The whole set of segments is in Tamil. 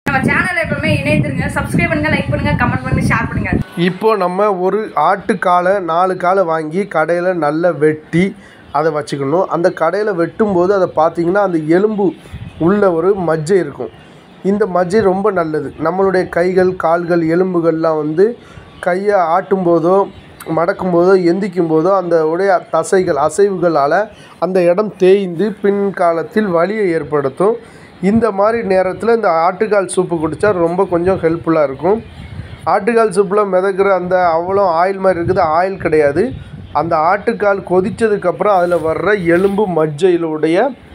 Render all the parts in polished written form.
நம்ம சேனலை எப்பவுமே இணைந்துருங்க, சப்ஸ்கிரைப் பண்ணுங்க, லைக் பண்ணுங்க, கமெண்ட் பண்ணுங்க, ஷேர் பண்ணுங்க. இப்போ நம்ம ஒரு ஆட்டுக்காலை 4 காலை வாங்கி கடையில் நல்லா வெட்டி அதை வச்சுக்கணும். அந்த கடையில் வெட்டும்போது அதை பார்த்திங்கன்னா அந்த எலும்பு உள்ள ஒரு மஜ்ஜை இருக்கும். இந்த மஜ்ஜை ரொம்ப நல்லது. நம்மளுடைய கைகள் கால்கள் எலும்புகள்லாம் வந்து கையை ஆட்டும் போதோ மடக்கும் போதோ எந்திக்கும் போதோ அந்த உடைய தசைகள் அசைவுகளால் அந்த இடம் தேய்ந்து பின்காலத்தில் வலியை ஏற்படுத்தும். இந்த மாதிரி நேரத்தில் இந்த ஆட்டுக்கால் சூப்பு குடித்தா ரொம்ப கொஞ்சம் ஹெல்ப்ஃபுல்லாக இருக்கும். ஆட்டுக்கால் சூப்பில் மிதக்கிற அந்த அவ்வளோ ஆயில் மாதிரி இருக்குது, ஆயில் கிடையாது. அந்த ஆட்டுக்கால் கொதித்ததுக்கப்புறம் அதில் வர்ற எலும்பு மஜ்ஜையிலுடைய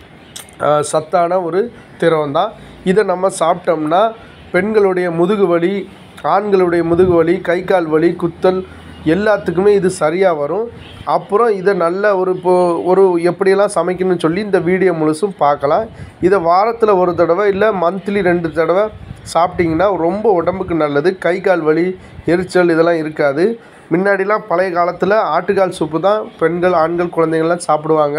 சத்தான ஒரு திரவம் தான். இதை நம்ம சாப்பிட்டோம்னா பெண்களுடைய முதுகு வலி, ஆண்களுடைய முதுகு வலி, கை கால் வலி, குத்தல் எல்லாத்துக்குமே இது சரியாக வரும். அப்புறம் இதை நல்ல ஒரு எப்படியெல்லாம் சமைக்கணும்னு சொல்லி இந்த வீடியோ முழுசும் பார்க்கலாம். இதை வாரத்தில் ஒரு தடவை இல்லை மந்த்லி 2 தடவை சாப்பிட்டிங்கன்னா ரொம்ப உடம்புக்கு நல்லது. கை கால் வலி, எரிச்சல் இதெல்லாம் இருக்காது. முன்னாடிலாம் பழைய காலத்தில் ஆட்டுக்கால் சூப்பு தான் பெண்கள் ஆண்கள் குழந்தைங்கள்லாம் சாப்பிடுவாங்க.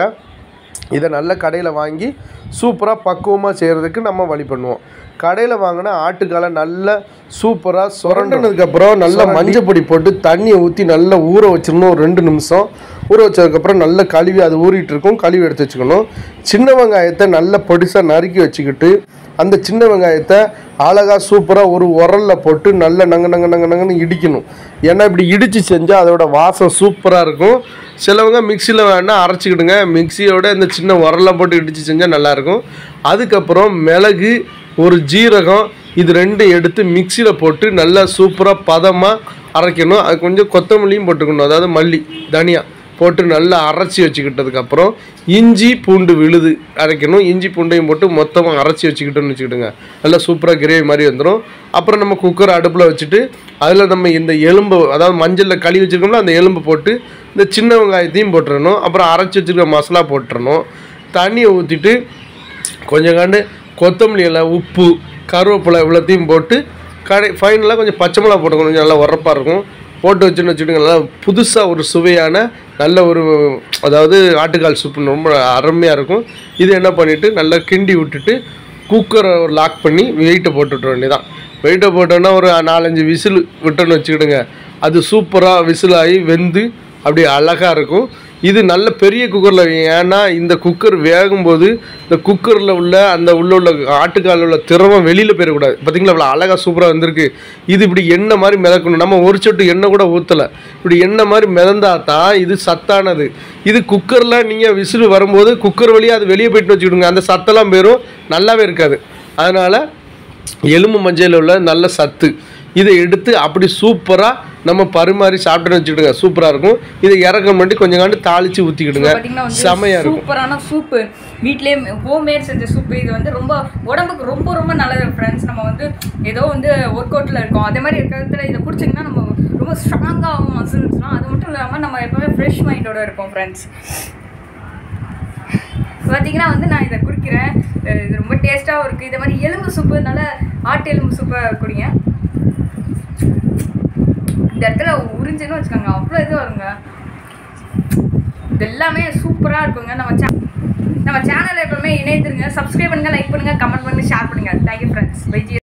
இதை நல்ல கடையில் வாங்கி சூப்பராக பக்குவமாக செய்கிறதுக்கு நம்ம வழி பண்ணுவோம். கடையில் வாங்கினா ஆட்டுக்காலை நல்லா சூப்பராக சுரண்டினதுக்கப்புறம் நல்லா மஞ்சள் பொடி போட்டு தண்ணியை ஊற்றி நல்லா ஊற வச்சிடணும். ஒரு 2 நிமிஷம் ஊற வச்சதுக்கப்புறம் நல்லா கழுவி அது ஊறிட்டு இருக்கும், கழுவி எடுத்து வச்சுக்கணும். சின்ன வெங்காயத்தை நல்லா பொடிசாக நறுக்கி வச்சுக்கிட்டு அந்த சின்ன வெங்காயத்தை அழகாக சூப்பராக ஒரு உரலில் போட்டு நல்லா நங்கன்னு இடிக்கணும். ஏன்னா இப்படி இடித்து செஞ்சால் அதோட வாசம் சூப்பராக இருக்கும். சிலவங்க மிக்சியில் வேணால் அரைச்சிக்கிடுங்க, மிக்சியோட இந்த சின்ன உரலில் போட்டு இடித்து செஞ்சால் நல்லாயிருக்கும். அதுக்கப்புறம் மிளகு, ஒரு ஜீரகம், இது 2 எடுத்து மிக்சியில் போட்டு நல்லா சூப்பராக பதமாக அரைக்கணும். அது கொஞ்சம் கொத்தமல்லியும் போட்டுக்கணும், அதாவது மல்லி தனியா போட்டு நல்லா அரைச்சி வச்சுக்கிட்டதுக்கப்புறம் இஞ்சி பூண்டு விழுது அரைக்கணும். இஞ்சி பூண்டையும் போட்டு மொத்தமாக அரைச்சி வச்சுக்கிட்டோன்னு வச்சுக்கிட்டுங்க, நல்லா சூப்பராக கிரேவி மாதிரி வந்துடும். அப்புறம் நம்ம குக்கர் அடுப்பில் வச்சுட்டு அதில் நம்ம இந்த எலும்பு, அதாவது மஞ்சளில் கழுவி வச்சுருக்கோம்ல அந்த எலும்பு போட்டு இந்த சின்ன வெங்காயத்தையும் போட்டுறணும். அப்புறம் அரைச்சி வச்சுருக்க மசாலா போட்டுறணும். தண்ணியை ஊற்றிட்டு கொஞ்சம் கொத்தமல்லி இலை, உப்பு, கருவேப்பிலை இவ்வளோத்தையும் போட்டு ஃபைனலாக கொஞ்சம் பச்சை மிளகா போட்டுக்கணும், கொஞ்சம் நல்லா உரப்பாக இருக்கும். போட்டு வச்சுன்னு வச்சுக்கிட்டு நல்லா புதுசாக ஒரு சுவையான நல்ல ஒரு, அதாவது ஆட்டுக்கால் சூப்பு ரொம்ப அருமையாக இருக்கும். இது என்ன பண்ணிவிட்டு நல்லா கிண்டி விட்டுட்டு குக்கரை லாக் பண்ணி வெயிட்டை போட்டுவிட்ற வேண்டியதான். வெயிட்டை போட்டோன்னா ஒரு 4-5 விசில் விட்டோன்னு வச்சுக்கிடுங்க, அது சூப்பராக விசிலாகி வெந்து அப்படி அழகாக இருக்கும். இது நல்ல பெரிய குக்கரில் வைங்க. ஏன்னா இந்த குக்கர் வேகும்போது இந்த குக்கரில் உள்ள அந்த உள்ள ஆட்டுக்காலில் உள்ள திரவம் வெளியில் போயிடக்கூடாது. பார்த்திங்களா இவ்வளோ அழகாக சூப்பராக வந்திருக்கு. இது இப்படி எண்ணெய் மாதிரி மிதக்கணும். நம்ம ஒரு சொட்டு எண்ணெய் கூட ஊற்றலை, இப்படி எண்ணெய் மாதிரி மிதந்தா தான் இது சத்தானது. இது குக்கரில் நீங்கள் விசில் வரும்போது குக்கர் வழியாக அது வெளியே போய்ட்டு வச்சுக்கிடுங்க, அந்த சத்தெல்லாம் போயிடும், நல்லாவே இருக்காது. அதனால் எலும்பு மஞ்சள் உள்ள நல்ல சத்து இதை எடுத்து அப்படி சூப்பராக நம்ம பரிமாறி சாப்பிட்டுன்னு வச்சுக்கிடுங்க, சூப்பராக இருக்கும். இதை இறக்க மட்டும் கொஞ்சம் தாளித்து ஊற்றிக்கிடுங்க, செமையாக இருக்கும். சூப்பரான சூப்பு, வீட்லேயே ஹோம்மேட் செஞ்ச சூப்பு. இது வந்து ரொம்ப உடம்புக்கு ரொம்ப ரொம்ப நல்லது ஃப்ரெண்ட்ஸ். நம்ம வந்து ஏதோ வந்து ஒர்க் அவுட்டில் இருக்கோம், அதே மாதிரி இருக்கிறதுல இதை குடிச்சிங்கன்னா நம்ம ரொம்ப ஸ்ட்ராங்காகவும் மசில்ஸ்லாம். அது மட்டும் இல்லாமல் நம்ம எப்போவுமே ஃப்ரெஷ் மைண்டோடு இருக்கோம் ஃப்ரெண்ட்ஸ். பார்த்தீங்கன்னா வந்து நான் இதை குடிக்கிறேன், இது ரொம்ப டேஸ்ட்டாகவும் இருக்குது. இதே மாதிரி எலும்பு சூப்பு, நல்லா ஆட்டு எலும்பு சூப்பை குடிங்க. இந்த இடத்துல உறிஞ்சுன்னு வச்சுக்கோங்க, அவ்வளோ இது வருங்க. இது எல்லாமே சூப்பராக இருக்குங்க. நம்ம சேனலை எப்பவுமே இணைந்துருங்க, சப்ஸ்கிரைப் பண்ணுங்கள், லைக் பண்ணுங்கள், கமெண்ட் பண்ணுங்கள், ஷேர் பண்ணுங்கள். Thank you friends. பை.